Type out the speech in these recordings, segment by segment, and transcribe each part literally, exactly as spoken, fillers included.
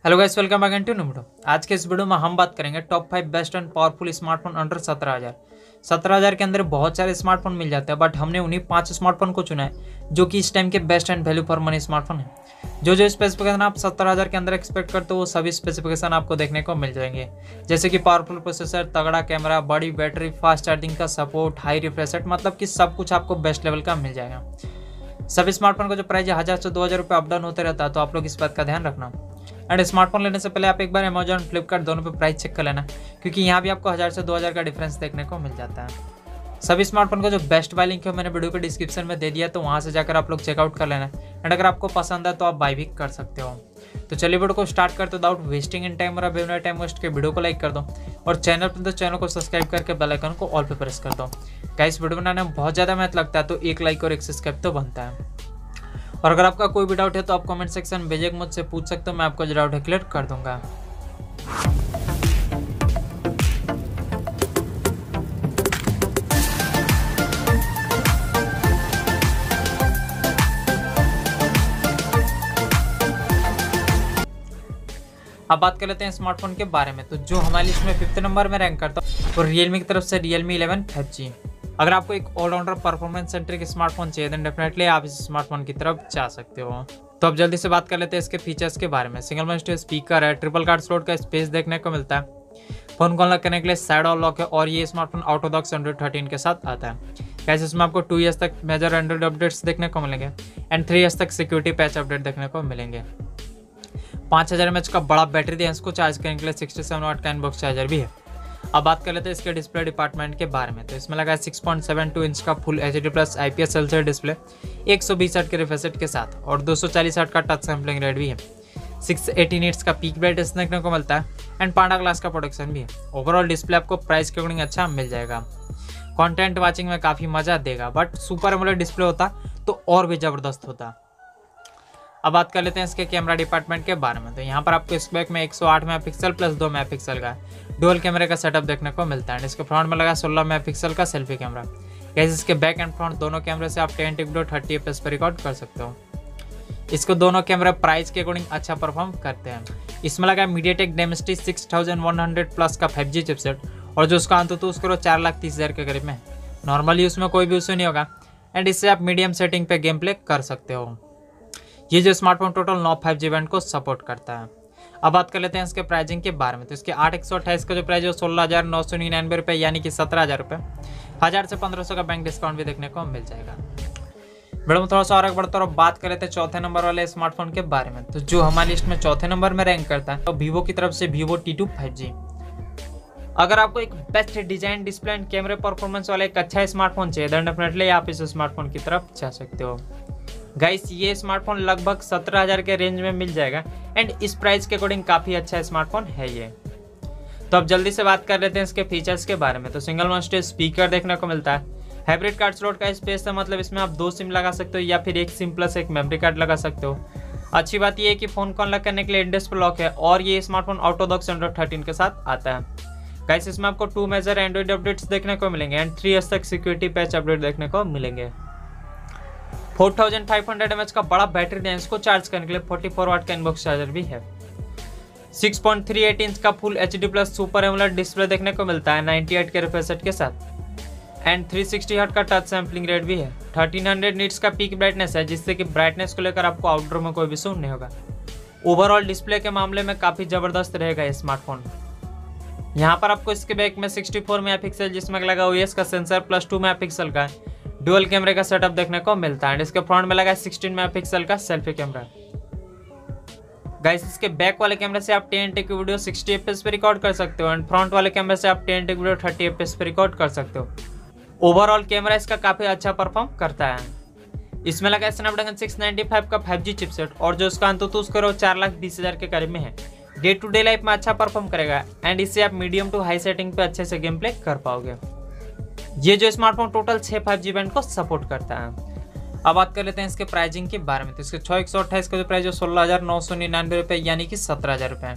Hello guys, welcome back to new video. आज के इस वीडियो में हम बात करेंगे top five best and powerful smartphone under सत्रह हज़ार। सत्रह हज़ार के अंदर बहुत सारे स्मार्टफोन मिल जाते हैं, बट हमने उन्हीं पांच स्मार्टफोन को चुना है जो कि इस टाइम के best and value for money smartphone है। जो जो स्पेसिफिकेशन आप सत्रह हज़ार के अंदर एक्सपेक्ट करते हो वो सभी स्पेसिफिकेशन आपको देखने को मिल जाएंगे, जैसे कि पावरफुल प्रोसेसर, तगड़ा कैमरा, बड़ी बैटरी, फास्ट चार्जिंग का सपोर्ट, हाई रिफ्रेश रेट, मतलब कि सब कुछ आपको बेस्ट लेवल का मिल जाएगा। सभी स्मार्टफोन का जो प्राइस है हज़ार से दो हज़ार रुपये अप डाउन होते रहता है, तो आप लोग इस बात का ध्यान रखना। एंड स्मार्टफोन लेने से पहले आप एक बार अमेजॉन, फ्लिपकार्ट दोनों पे प्राइस चेक कर लेना, क्योंकि यहाँ भी आपको हज़ार से दो हज़ार का डिफरेंस देखने को मिल जाता है। सभी स्मार्टफोन का जो बेस्ट बाय लिंक है मैंने वीडियो के डिस्क्रिप्शन में दे दिया, तो वहाँ से जाकर आप लोग चेकआउट कर लेना। एंड अगर आपको पसंद है तो आप बाय भी कर सकते हो। तो चलिए वीडियो को स्टार्ट करते विदाउट वेस्टिंग इन टाइम और बिना टाइम वेस्ट के वीडियो को लाइक कर दो और चैनल पर तो चैनल को सब्सक्राइब करके बेल आइकन को ऑल पे प्रेस कर दो। गाइस, वीडियो बनाने में बहुत ज़्यादा मेहनत लगता है, तो एक लाइक और एक सब्सक्राइब तो बनता है। और अगर आपका कोई भी डाउट है तो आप कमेंट सेक्शन में भेजे मुझसे पूछ सकते हो, मैं आपको जो डाउट है क्लियर कर दूंगा। अब बात कर लेते हैं स्मार्टफोन के बारे में। तो जो हमारी लिस्ट में फिफ्थ नंबर में रैंक करता है वो रियलमी की तरफ से रियलमी इलेवन फाइव जी। अगर आपको एक ऑलराउंडर परफॉर्मेंस सेंट्रिक स्मार्टफोन चाहिए तो डेफिनेटली आप इस स्मार्टफोन की तरफ जा सकते हो। तो अब जल्दी से बात कर लेते हैं इसके फीचर्स के बारे में। सिंगल मॉनिटर स्पीकर है, ट्रिपल कार्ड स्लॉट का स्पेस देखने को मिलता है, फोन को अनलॉक करने के लिए साइड और लॉक है, और ये smartphone out of box Android thirteen के साथ आता है। कैसे इसमें आपको टू ईयर्स तक मेजर एंड्रॉइड अपडेट्स देखने को मिलेंगे एंड थ्री ईयर्स तक सिक्योरिटी पैच अपडेट देखने को मिलेंगे। पाँच हज़ार एम एच का बड़ा बैटरी दिया है, इसको चार्ज करने के लिए सिक्सटी सेवन वाट का इनबॉक्स चार्जर भी है। अब बात कर लेते हैं इसके डिस्प्ले डिपार्टमेंट के बारे में। तो इसमें लगा है six point seven two inch का full H D plus I P S L C D display एक सौ बीस हर्ट्ज के रिफ्रेश रेट के साथ, और दो सौ चालीस हर्ट्ज का टच सैंपलिंग रेट भी है। सिक्स एटी निट्स का पीक ब्राइटनेस देखने को मिलता है एंड पांडा ग्लास का प्रोटेक्शन भी है। ओवरऑल डिस्प्ले आपको प्राइस के अकॉर्डिंग अच्छा मिल जाएगा। कंटेंट वाचिंग में काफ़ी मजा देगा, बट सुपर एमोलेड डिस्प्ले होता तो और भी ज़बरदस्त होता। अब बात कर लेते हैं इसके कैमरा डिपार्टमेंट के बारे में। तो यहाँ पर आपको इस बैक में एक सौ आठ मेगापिक्सल प्लस दो मेगापिक्सल का डुअल कैमरे का सेटअप देखने को मिलता है। इसके फ्रंट में लगा सोलह मेगापिक्सल का सेल्फी कैमरा। कैसे इसके बैक एंड फ्रंट दोनों कैमरे से आप ten video thirty F P S पर रिकॉर्ड कर सकते हो। इसको दोनों कैमरा प्राइस के अकॉर्डिंग अच्छा परफॉर्म करते हैं। इसमें लगा MediaTek Dimensity six thousand one hundred plus का फाइव जी चिपसेट, और जो उसका अंत तो उसको चार लाख तीस हज़ार के करीब में। नॉर्मली उसमें कोई भी इशू नहीं होगा एंड इससे आप मीडियम सेटिंग पे गेम प्ले कर सकते हो। ये जो स्मार्टफोन टोटल नौ फाइव जी बैंड को सपोर्ट करता है। अब बात कर लेते हैं इसके प्राइसिंग के बारे में। तो इसके आठ एक सौ अट्ठाईस का जो प्राइस है सोलह हज़ार नौ सौ निन्यानवे रुपये, यानी कि सत्रह हज़ार रुपये। हज़ार से पंद्रह सौ का बैंक डिस्काउंट भी देखने को मिल जाएगा। वीडियो में थोड़ा सा और बढ़ता और बात कर लेते हैं चौथे नंबर वाले स्मार्टफोन के बारे में। तो जो हमारी लिस्ट में चौथे नंबर में रैंक करता है तो वीवो की तरफ से Vivo T two five G. अगर आपको एक बेस्ट डिजाइन, डिस्प्ले एंड कैमरे परफॉर्मेंस वाला एक अच्छा स्मार्टफोन चाहिए तो डेफिनेटली आप इस स्मार्टफोन की तरफ जा सकते हो। गाइस, ये स्मार्टफोन लगभग सत्रह हज़ार के रेंज में मिल जाएगा एंड इस प्राइस के अकॉर्डिंग काफ़ी अच्छा स्मार्टफोन है ये। तो अब जल्दी से बात कर लेते हैं इसके फीचर्स के बारे में। तो सिंगल मॉनिटर स्पीकर देखने को मिलता है, हाइब्रिड कार्ड स्लॉट का स्पेस है, मतलब इसमें आप दो सिम लगा सकते हो या फिर एक सिम प्लस एक मेमोरी कार्ड लगा सकते हो। अच्छी बात यह है कि फ़ोन को अनलॉक करने के लिए डिस्प्ले लॉक है, और ये smartphone out of box Android thirteen के साथ आता है। गाइस, इसमें आपको टू मेजर एंड्रॉइड अपडेट्स देखने को मिलेंगे एंड थ्री ईयर्स तक सिक्योरिटी पैच अपडेट देखने को मिलेंगे। Four thousand five hundred M H का बड़ा बैटरी है, इसको चार्ज करने के लिए फोर्टी फोर वाट का इनबॉक्स चार्जर भी है। Six point three eight inch का full H D plus super AMOLED display देखने को मिलता है नाइंटी एट के रिफ्रेश रेट के साथ, एंड थ्री सिक्सटी हर्ट्ज का टच सैंपलिंग रेट भी है। थर्टीन हंड्रेड निट्स का पीक ब्राइटनेस है, जिससे कि ब्राइटनेस को लेकर आपको आउटडोर में कोई भी इशू नहीं होगा। ओवरऑल डिस्प्ले के मामले में काफ़ी ज़बरदस्त रहेगा ये स्मार्टफोन। यहाँ पर आपको इसके बैक में सिक्सटी फोर मेगापिक्सल जिसमें लगा ओ एस का सेंसर प्लस टू मेगापिक्सल का डुअल कैमरे का सेटअप देखने को मिलता है। इसके फ्रंट में लगा है सिक्सटीन मेगापिक्सल का सेल्फी कैमरा। गाइस, इसके बैक वाले कैमरे से आप ten tech video sixty F P S पे रिकॉर्ड कर सकते हो एंड फ्रंट वाले कैमरे से आप ten tech video thirty F P S पे रिकॉर्ड कर सकते हो। ओवरऑल कैमरा इसका काफ़ी अच्छा परफॉर्म करता है। इसमें लगा है स्नैपड्रैगन सिक्स नाइंटी फाइव का फाइव जी चिपसेट, और जो उसका अंत तो उसको चार लाख बीस हज़ार के करीब में है। डे टू डे लाइफ में अच्छा परफॉर्म करेगा एंड इससे आप मीडियम टू हाई सेटिंग पे अच्छे से गेम प्ले कर पाओगे। ये जो स्मार्टफोन टोटल छः फाइव जी बैंड को सपोर्ट करता है। अब बात कर लेते हैं इसके प्राइसिंग के बारे में। तो इसके छः एक सौ अट्ठाईस का जो प्राइस है सोलह हज़ार नौ सौ निन्यानवे रुपये, यानी कि सत्रह हज़ार रुपये।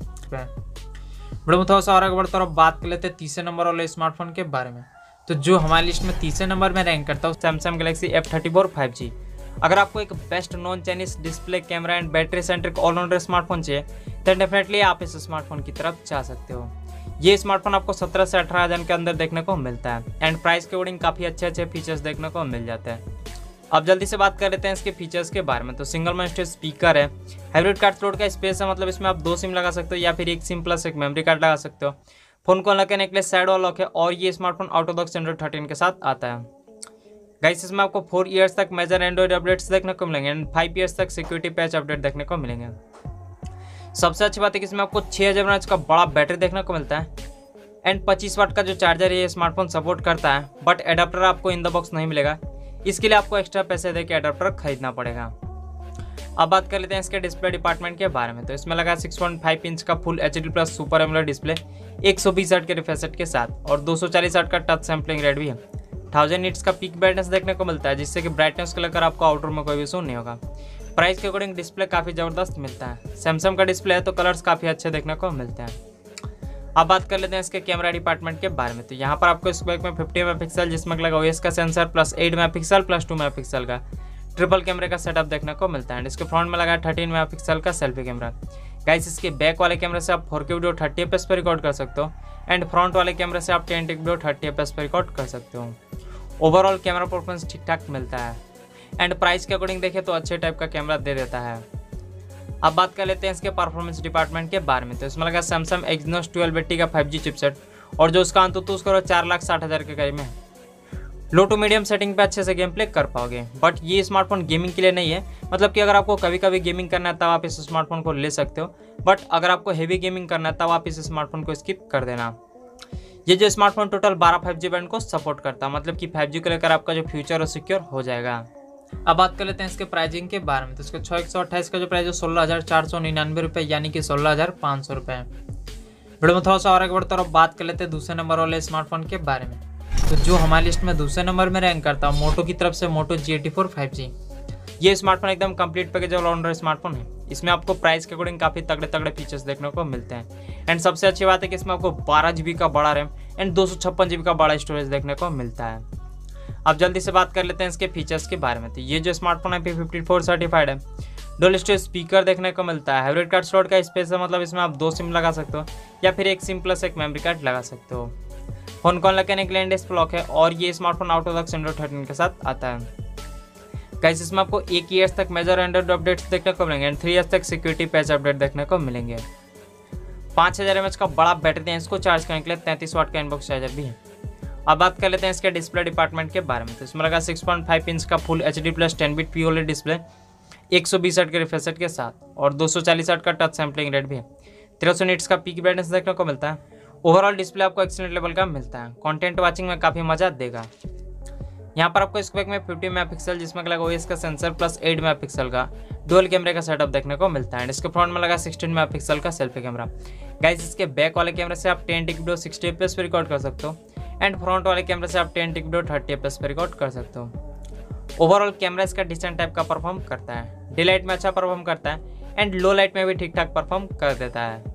वीडियो में थोड़ा सा और आगे बढ़ता और बात कर लेते हैं तीसरे नंबर वाले स्मार्टफोन के बारे में। तो जो हमारी लिस्ट में तीसरे नंबर में रैंक करता है Samsung Galaxy F thirty four five G. अगर आपको एक best non Chinese display, camera and battery centric all rounder smartphone चाहिए तो डेफिनेटली आप इस स्मार्टफोन की तरफ जा सकते हो। ये स्मार्टफोन आपको सत्रह से अठारह हज़ार के अंदर देखने को मिलता है एंड प्राइस के अकॉर्डिंग काफ़ी अच्छे अच्छे फीचर्स देखने को मिल जाते हैं। अब जल्दी से बात कर लेते हैं इसके फीचर्स के बारे में। तो सिंगल माइस्टर स्पीकर है, हाइब्रिड कार्ड स्लॉट का स्पेस है, मतलब इसमें आप दो सिम लगा सकते हो या फिर एक सिम प्लस एक मेमोरी कार्ड लगा सकते हो। फोन को अनलॉक करने के लिए साइड वॉल लॉक है और ये smartphone out of box Android thirteen के साथ आता है। गाइस इसमें आपको फोर इयर्स तक मेजर एंड्रॉइड अपडेट्स देखने को मिलेंगे एंड फाइव इयर्स तक सिक्योरिटी पैच अपडेट देखने को मिलेंगे। सबसे अच्छी बात है कि इसमें आपको छः हज़ार एमएच का बड़ा बैटरी देखने को मिलता है एंड पच्चीस वाट का जो चार्जर है ये स्मार्टफोन सपोर्ट करता है, बट एडाप्टर आपको इन द बॉक्स नहीं मिलेगा, इसके लिए आपको एक्स्ट्रा पैसे देकर एडाप्टर खरीदना पड़ेगा। अब बात कर लेते हैं इसके डिस्प्ले डिपार्टमेंट के बारे में। तो इसमें लगा सिक्स पॉइंट फाइव इंच का full H D plus super AMOLED display एक सौ बीस हर्ट्ज के रिफ्रेश रेट के साथ और दो सौ चालीस हर्ट्ज का टच सैंपलिंग रेट भी है। थाउजेंड निट्स का पीक ब्राइटनेस देखने को मिलता है, जिससे कि ब्राइटनेस को लेकर आपको आउटडोर में कोई भी इशू नहीं होगा। प्राइस के अकॉर्डिंग डिस्प्ले काफ़ी ज़बरदस्त मिलता है। सैमसंग का डिस्प्ले है तो कलर्स काफ़ी अच्छे देखने को मिलते हैं। अब बात कर लेते हैं इसके कैमरा डिपार्टमेंट के बारे में। तो यहाँ पर आपको इस बैक में फिफ्टी मेगा पिक्सल जिसमें लगा ओएस का sensor plus eight megapixel plus two megapixel का ट्रिपल कैमरे का सेटअप देखने को मिलता है। इसके फ्रंट में लगा थर्टीन मेगा पिक्सल का सेल्फी कैमरा। गाइस इसके बैक वाले कैमरे से आप four K video thirty F P S पर रिकॉर्ड कर सकते हो एंड फ्रंट वाले कैमरे से आप ten tick video thirty F P S पर रिकॉर्ड कर सकते हो। ओवरऑल कैमरा परफॉर्मेंस ठीक ठाक मिलता है एंड प्राइस के अकॉर्डिंग देखें तो अच्छे टाइप का कैमरा दे देता है। अब बात कर लेते हैं इसके परफॉर्मेंस डिपार्टमेंट के बारे में। तो इसमें लगा सैमसंग एक्सिनोस ट्वेल्व एट्टी का फाइव जी चिपसेट और जो उसका अंतुतु उसका चार लाख साठ हज़ार के करीब में है। लो टू मीडियम सेटिंग पे अच्छे से गेम प्ले कर पाओगे, बट ये स्मार्टफोन गेमिंग के लिए नहीं है। मतलब कि अगर आपको कभी कभी गेमिंग करना है तब आप इस स्मार्टफोन को ले सकते हो, बट अगर आपको हेवी गेमिंग करना है तब आप इस स्मार्टफोन को स्किप कर देना। ये जो स्मार्टफोन टोटल बारह फाइव जी बैंड को सपोर्ट करता है, मतलब कि फाइव जी को लेकर आपका जो फ्यूचर है सिक्योर हो जाएगा। अब बात कर लेते हैं इसके प्राइसिंग के बारे में। तो इसके छः एक सौ अट्ठाईस का जो प्राइस है सोलह हज़ार चार सौ निन्यानवे रुपये यानी कि सोलह हज़ार पाँच सौ रुपये। वीडियो में थोड़ा सा और आगे बढ़ते और बात कर लेते हैं दूसरे नंबर वाले स्मार्टफोन के बारे में। तो जो हमारी लिस्ट में दूसरे नंबर में रैंक करता है मोटो की तरफ से Moto G eighty four five G. ये स्मार्टफोन एकदम कंप्लीट पैकेज ऑलराउंडर स्मार्टफोन है। इसमें आपको प्राइस के अकॉर्डिंग काफ़ी तगड़े तगड़े फीचर्स देखने को मिलते हैं एंड सबसे अच्छी बात है कि इसमें आपको बारह जी बी का बड़ा रैम एंड दो सौ छप्पन जी बी का बड़ा स्टोरेज देखने को मिलता है। अब जल्दी से बात कर लेते हैं इसके फीचर्स के बारे में। तो ये जो स्मार्टफोन है पी फिफ्टी फोर सर्टिफाइड है। डुअल स्टेज स्पीकर देखने को मिलता है। हाइब्रिड कार्ड स्लॉट का स्पेस है, मतलब इसमें आप दो सिम लगा सकते हो या फिर एक सिम प्लस एक मेमोरी कार्ड लगा सकते हो। फोन कॉल लगने के लिए डिस्प्ले लॉक है और ये smartphone out of box Android thirteen के साथ आता है। गाइस इसमें आपको एक ईयर्स तक मेजर एंड्रॉइड अपडेट्स देखने को मिलेंगे एंड थ्री ईयर्स तक सिक्योरिटी पैच अपडेट देखने को मिलेंगे। पाँच हज़ार एम एच का बड़ा बैटरी है, इसको चार्ज करने के लिए तैंतीस वाट का इनबॉक्स चार्जर भी है। अब बात कर लेते हैं इसके डिस्प्ले डिपार्टमेंट के बारे में। तो इसमें लगा सिक्स पॉइंट फाइव इंच का full H D plus ten bit P OLED display एक सौ बीस हर्ट्ज के रिफ्रेश रेट के साथ और दो सौ चालीस हर्ट्ज का टच सैंपलिंग रेट भी है। तेरह सौ निट्स का पीक ब्राइटनेस देखने को मिलता है। ओवरऑल डिस्प्ले आपको एक्सीलेंट लेवल का मिलता है। कंटेंट वाचिंग में काफ़ी मजा देगा। यहाँ पर आपको इस बैक में फिफ्टी मेगा पिक्सल जिसमें लगा ओएस का sensor plus eight megapixel का डुअल कैमरे का सेटअप देखने को मिलता है। इसके फ्रंट में लगा सिक्सटीन मेगा पिक्सल का सेल्फी कैमरा। गाइस इसके बैक वाले कैमरे से आप ten tick video sixty F P S पर रिकॉर्ड कर सकते हो एंड फ्रंट वाले कैमरे से आप ten tick video thirty F P S पर रिकॉर्ड कर सकते हो। ओवरऑल कैमरा इसका डिसेंट टाइप का परफॉर्म करता है। डे लाइट में अच्छा परफॉर्म करता है एंड लो लाइट में भी ठीक ठाक परफॉर्म कर देता है।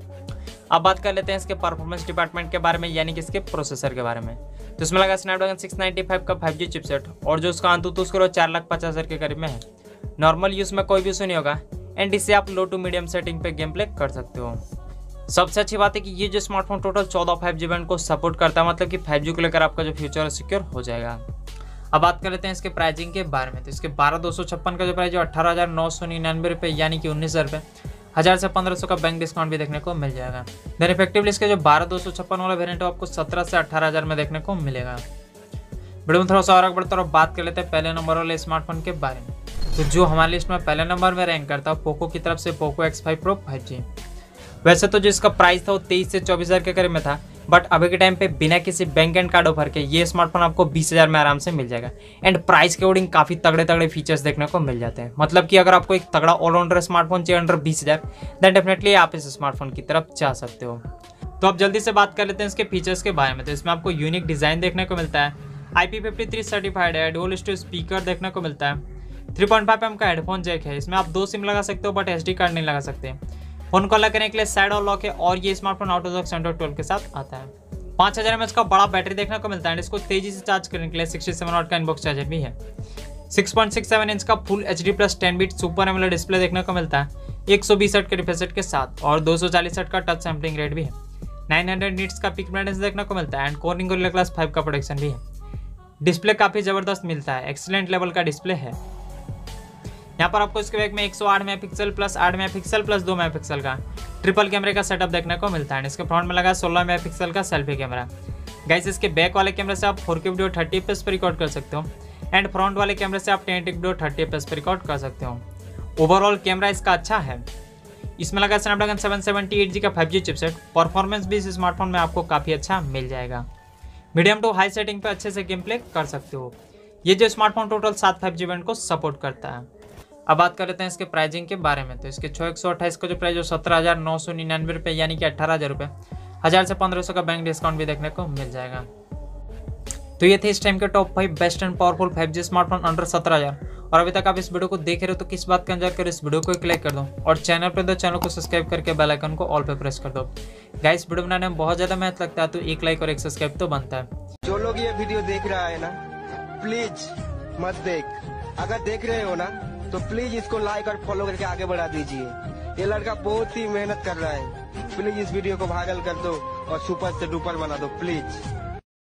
अब बात कर लेते हैं इसके परफॉर्मेंस डिपार्टमेंट के बारे में, यानी कि इसके प्रोसेसर के बारे में। तो इसमें लगा स्नैपड्रैगन सिक्स नाइंटी फाइव का फाइव जी चिपसेट और जो उसका अंतुतु उसको चार लाख पचास हज़ार के करीब में है। नॉर्मल यूज़ में कोई भी इशू नहीं होगा एंड इससे आप लो टू मीडियम सेटिंग पे गेम प्ले कर सकते हो। सबसे अच्छी बात है कि ये जो स्मार्टफोन टोटल चौदह फाइव जी बैंड को सपोर्ट करता है, मतलब कि फाइव जी को लेकर आपका जो फ्यूचर है सिक्योर हो जाएगा। अब बात कर लेते हैं इसके प्राइसिंग के बारे में। तो इसके बारह दो सौ छप्पन का जो प्राइस है अठारह हज़ार नौ सौ निन्यानवे रुपये यानी कि उन्नीस हज़ार रुपये। हज़ार से पंद्रह सौ का बैंक डिस्काउंट भी देखने को मिल जाएगा। देन इफेक्टिवली इसके जो बारह दो सौ छप्पन वाला वेरिएंट है आपको सत्रह से अठारह हज़ार में देखने को मिलेगा। वीडियो में थोड़ा सा और आगे बढ़ता है और बात कर लेते हैं पहले नंबर वाले स्मार्टफोन के बारे में। तो जो हमारी लिस्ट में पहले नंबर में रैंक करता है पोको की तरफ से Poco X five Pro five G. वैसे तो जिसका प्राइस था वो तेईस से चौबीस हज़ार के करीब में था, बट अभी के टाइम पे बिना किसी बैंक एंड कार्ड ऑफर के ये स्मार्टफोन आपको बीस हज़ार में आराम से मिल जाएगा एंड प्राइस के अकॉर्डिंग काफ़ी तगड़े तगड़े फीचर्स देखने को मिल जाते हैं। मतलब कि अगर आपको एक तगड़ा ऑलराउंडर स्मार्टफोन चाहिए अंडर बीस हज़ार देन डेफिनेटली आप इस स्मार्टफोन की तरफ जा सकते हो। तो अब जल्दी से बात कर लेते हैं इसके फीचर्स के बारे में। तो इसमें आपको यूनिक डिज़ाइन देखने को मिलता है। I P fifty three certified है। डुअल स्टीरियो स्पीकर देखने को मिलता है। थ्री पॉइंट फाइव एम का हेडफोन जैक है। इसमें आप दो सिम लगा सकते हो बट एस डी कार्ड नहीं लगा सकते। फोन कॉल करने के लिए साइड और लॉक है और ये smartphone out of box Android twelve के साथ आता है। पाँच हज़ार एम एच का बड़ा बैटरी देखने को मिलता है। इसको तेजी से चार्ज करने के लिए सिक्सटी सेवन वाट का इनबॉक्स चार्जर भी है। Six point six seven inch का full H D plus ten bit super AMOLED display देखने को मिलता है एक सौ बीस हर्ट्ज के रिफ्रेश रेट के साथ, और दो सौ चालीस हर्ट्ज का टच सैंपलिंग रेट भी है। नाइन हंड्रेड निट्स का पीक ब्राइटनेस देखने को मिलता है and Corning Gorilla Glass five का प्रोटेक्शन भी है। डिस्प्ले काफी जबरदस्त मिलता है, एक्सीलेंट लेवल का डिस्प्ले है। यहाँ पर आपको इसके बैक में एक सौ आठ मेगापिक्सल प्लस आठ मेगापिक्सल प्लस दो मेगापिक्सल का ट्रिपल कैमरे का सेटअप देखने को मिलता है। इसके फ्रंट में लगा सोलह मेगापिक्सल का सेल्फी कैमरा। गाइस इसके बैक वाले कैमरे से आप four K video thirty F P S पर रिकॉर्ड कर सकते हो एंड फ्रंट वाले कैमरे से आप ten eighty video thirty F P S पर रिकॉर्ड कर सकते हो। ओवरऑल कैमरा इसका अच्छा है। इसमें लगा Snapdragon seven seventy eight G का फाइव जी चिपसेट। परफॉर्मेंस भी इस स्मार्टफोन में आपको काफी अच्छा मिल जाएगा। मीडियम टू हाई सेटिंग पे अच्छे से गेम प्ले कर सकते हो। ये जो स्मार्टफोन टोटल सात फाइव जी बैंड को सपोर्ट करता है। अब बात कर लेते हैं इसके प्राइसिंग के बारे में। तो इसके छः एक सौ अट्ठाईस का जो प्राइस है सत्रह हज़ार नौ सौ निन्यानवे रुपये यानी कि अट्ठारह हज़ार रुपये, हज़ार से पंद्रह सौ का बैंक डिस्काउंट भी देखने को मिल जाएगा। तो ये थे इस टाइम के top five best and powerful five G smartphone under सत्रह हज़ार। और अभी तक आप इस वीडियो को देख रहे हो तो किस बात का एंजॉय करो, इस वीडियो को एक लाइक कर दो और चैनल पर दो चैनल को सब्सक्राइब करके बेल आइकन को ऑल पे प्रेस कर दो। गाइस वीडियो बनाने में बहुत ज्यादा मेहनत लगता है तो एक लाइक और एक सब्सक्राइब तो बनता है। जो लोग ये वीडियो देख रहा है ना, प्लीज मत देख। अगर देख रहे हो ना तो प्लीज इसको लाइक और फॉलो करके आगे बढ़ा दीजिए। ये लड़का बहुत ही मेहनत कर रहा है। प्लीज इस वीडियो को वायरल कर दो और सुपर से डुपर बना दो प्लीज।